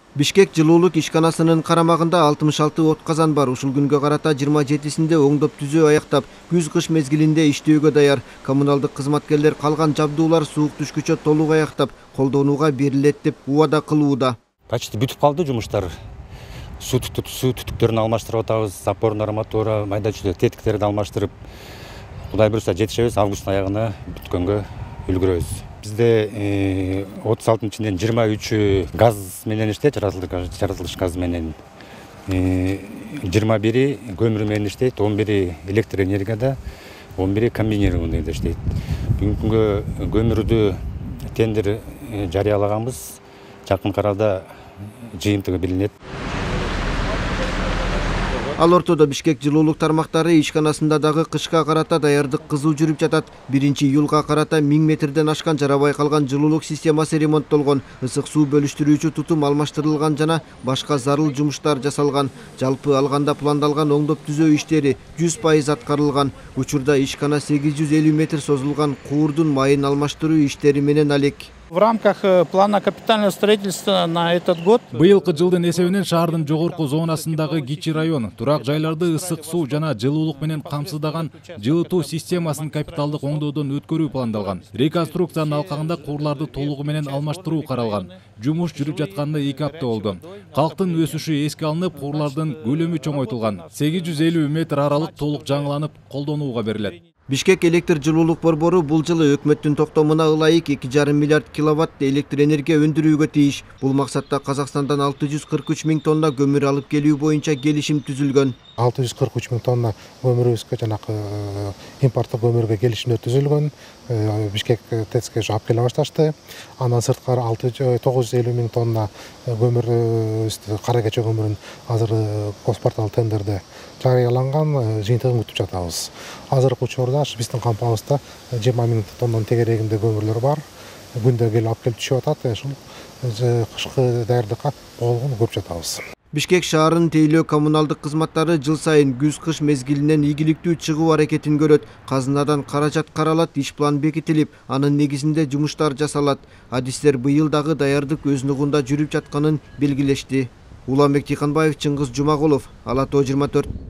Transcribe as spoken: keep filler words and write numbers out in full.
Бишкек жылуулук ишканасынын карамагында алтымыш алты от казан бар. Ушул күнгө карата жыйырма жетисинде оңдоп түзөө аяктап, күз-кыш мезгилинде иштөөгө даяр. Коммуналдык кызматкерлер калган жабдуулар суук түшкүчө толук аяктап, колдонууга берилет деп убада кылууда. Почти бүтүп калды жумуштар. Суу түтүктөрүн алмаштырып атабыз, запорный арматура, майда чүйдө тетиктерди алмаштырып, Кудай буюрса жетишебиз, августтун аягына бүткөнгө үлгүрөбүз. Бизде отуз алтынын ичинен жыйырма үчү газ менен иштейт, жаратылыш газы менен. жыйырма бири көмүр менен иштейт, он бири электр энергияда, он бири комбинированныйда иштейт. Бүгүнкү күнгө көмүрдү тендер жарыялаганбыз. Жакын арада жыйынтыгы билинет. Ал ортодо Бишкек жылуулук тармактары ишканасында дагы кышка карата даярдык кызуу жүрүп жатат. биринчи июлга карата миң метрден ашкан жарабай калган жылуулук системасы ремонттолгон, ысык суу бөлүштүрүүчү тутум алмаштырылган жана башка зарыл жумуштар жасалган. Жалпы алганда пландалган оңдоп түзөө иштери жүз пайыз аткарылган. Учурда ишкана сегиз жүз элүү метр созулган куурдун майын алмаштыруу иштери менен алек. В рамках плана капитального строительства на этот год быйылкы жылдын эсебинен шаардын жогорку зонасындагы кичи район турак жайларды ысык суу жана жылуулук менен камсыздаган жылытуу системасын капиталдык оңдоодон өткөрүү пландалган. Реконструкциянын алкагында куурларды толугу менен алмаштыруу каралган. Жумуш жүрүп жатканына эки апта болду. Калктын өсүшү эске алынып, куурлардын көлөмү чоңойтулган. сегиз жүз элүү метр аралык толук жаңыланып, колдонууга берилет. Бишкек электр жылуулук борбору бул жылы өкмөттүн токтомуна ылайык эки жарым миллиард киловатт электр энергия өндүрүүгө тийиш. Бул максатта Казакстандан алты жүз кырк үч миң тонна көмүр алып келүү боюнча келишим түзүлгөн. алты жүз кырк үч миң тонна көмүрүбүзгө жанакы импорттук көмүргө келишимдер түзүлгөн. Бишкек ТЭЦке жаап келе башташты. Андан сырткары тогуз жүз элүү миң тонна көмүр, кара кече көмүрүн азыр госпортал тендерде жарыяланган, жыйынтыгын күтүп жатабыз. Азыркы учурда биздин кампабызда жыйырма миң тоннанын тегерегинде көмүрлөр бар. Күндө келип алып келип түшүп атат. Ушул кышкы даярдыкка болгон көрүп жатабыз. Бишкек шаарынын тейлөө коммуналдык кызматтары жыл сайын күз-кыш мезгилинен ийгиликтүү чыгуу аракетин көрөт. Казынадан каражат каралат, иш план бекитилип, анын негизинде жумуштар жасалат. Адистер быйыл дагы даярдык өз нугунда жүрүп жатканын белгилешти. Уланбек Тыйканбаев, Чыңгыз Жумагулов, Ала Тоо жыйырма төрт.